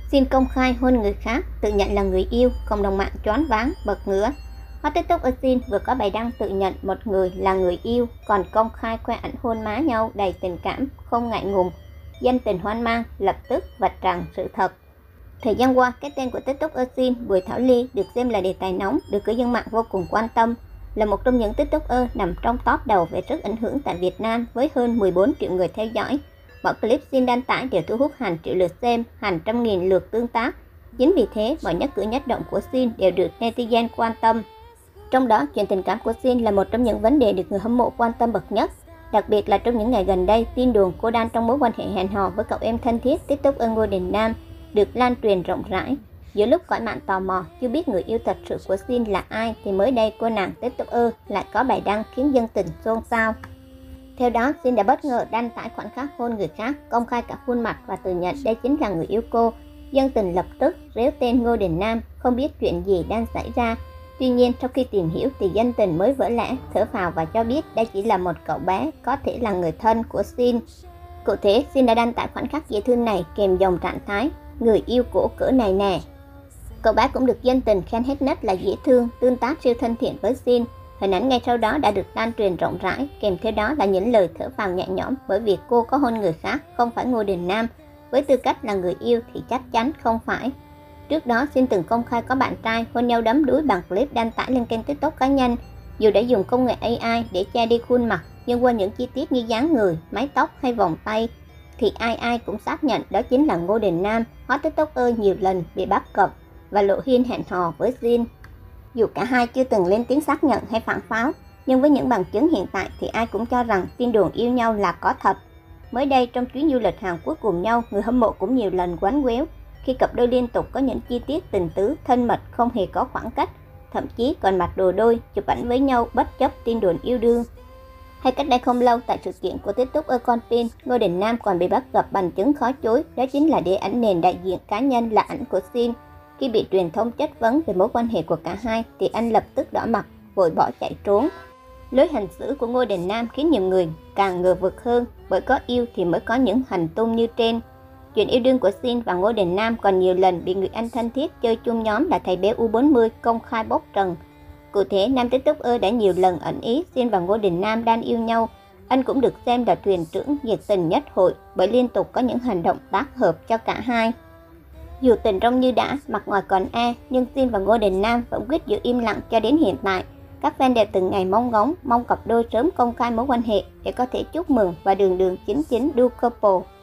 Xin công khai hôn người khác, tự nhận là người yêu, cộng đồng mạng choáng váng, bật ngửa. Hot TikToker Jin vừa có bài đăng tự nhận một người là người yêu, còn công khai khoe ảnh hôn má nhau đầy tình cảm, không ngại ngùng. Dân tình hoang mang, lập tức vạch trần sự thật. Thời gian qua, cái tên của TikToker Jin Bùi Thảo Ly được xem là đề tài nóng, được cư dân mạng vô cùng quan tâm. Là một trong những TikToker nằm trong top đầu về sức ảnh hưởng tại Việt Nam với hơn 14 triệu người theo dõi. Mọi clip Jin đăng tải đều thu hút hàng triệu lượt xem, hàng trăm nghìn lượt tương tác. Chính vì thế, mọi nhất cử nhất động của Jin đều được netizen quan tâm. Trong đó, chuyện tình cảm của Jin là một trong những vấn đề được người hâm mộ quan tâm bậc nhất. Đặc biệt là trong những ngày gần đây, tin đồn cô đang trong mối quan hệ hẹn hò với cậu em thân thiết TikToker Ngô Đình Nam được lan truyền rộng rãi. Giữa lúc cõi mạng tò mò chưa biết người yêu thật sự của Jin là ai thì mới đây cô nàng TikToker lại có bài đăng khiến dân tình xôn xao. Theo đó, Jin đã bất ngờ đăng tải khoảnh khắc hôn người khác, công khai cả khuôn mặt và thừa nhận đây chính là người yêu cô. Dân tình lập tức réo tên Ngô Đình Nam, không biết chuyện gì đang xảy ra. Tuy nhiên, sau khi tìm hiểu thì dân tình mới vỡ lẽ, thở phào và cho biết đây chỉ là một cậu bé, có thể là người thân của Jin. Cụ thể, Jin đã đăng tải khoảnh khắc dễ thương này kèm dòng trạng thái người yêu cổ cỡ này nè. Cậu bé cũng được dân tình khen hết nét là dễ thương, tương tác siêu thân thiện với Jin. Hình ảnh ngay sau đó đã được lan truyền rộng rãi, kèm theo đó là những lời thở phào nhẹ nhõm bởi vì cô có hôn người khác, không phải Ngô Đình Nam. Với tư cách là người yêu thì chắc chắn không phải. Trước đó, Jin từng công khai có bạn trai hôn nhau đắm đuối bằng clip đăng tải lên kênh TikTok cá nhân. Dù đã dùng công nghệ AI để che đi khuôn mặt, nhưng qua những chi tiết như dáng người, mái tóc hay vòng tay, thì ai cũng xác nhận đó chính là Ngô Đình Nam, hot TikToker nhiều lần bị bắt gặp và lộ hiên hẹn hò với Jin. Dù cả hai chưa từng lên tiếng xác nhận hay phản pháo, nhưng với những bằng chứng hiện tại thì ai cũng cho rằng tin đồn yêu nhau là có thật. Mới đây, trong chuyến du lịch Hàn Quốc cùng nhau, người hâm mộ cũng nhiều lần quánh quéo khi cặp đôi liên tục có những chi tiết tình tứ, thân mật, không hề có khoảng cách, thậm chí còn mặc đồ đôi, chụp ảnh với nhau bất chấp tin đồn yêu đương. Hay cách đây không lâu, tại sự kiện của TikToker Con Pin, Ngô Đình Nam còn bị bắt gặp bằng chứng khó chối, đó chính là để ảnh nền đại diện cá nhân là ảnh của Jin. Khi bị truyền thông chất vấn về mối quan hệ của cả hai thì anh lập tức đỏ mặt, vội bỏ chạy trốn. Lối hành xử của Ngô Đình Nam khiến nhiều người càng ngờ vực hơn, bởi có yêu thì mới có những hành tung như trên. Chuyện yêu đương của Jin và Ngô Đình Nam còn nhiều lần bị người anh thân thiết chơi chung nhóm là thầy bé U40 công khai bóc trần. Cụ thể, nam TikToker đã nhiều lần ẩn ý Jin và Ngô Đình Nam đang yêu nhau. Anh cũng được xem là thuyền trưởng nhiệt tình nhất hội bởi liên tục có những hành động tác hợp cho cả hai. Dù tình trong như đã, mặt ngoài còn nhưng Jin và Ngô Đình Nam vẫn quyết giữ im lặng cho đến hiện tại. Các fan đẹp từng ngày mong ngóng, mong cặp đôi sớm công khai mối quan hệ để có thể chúc mừng và đường chính do couple.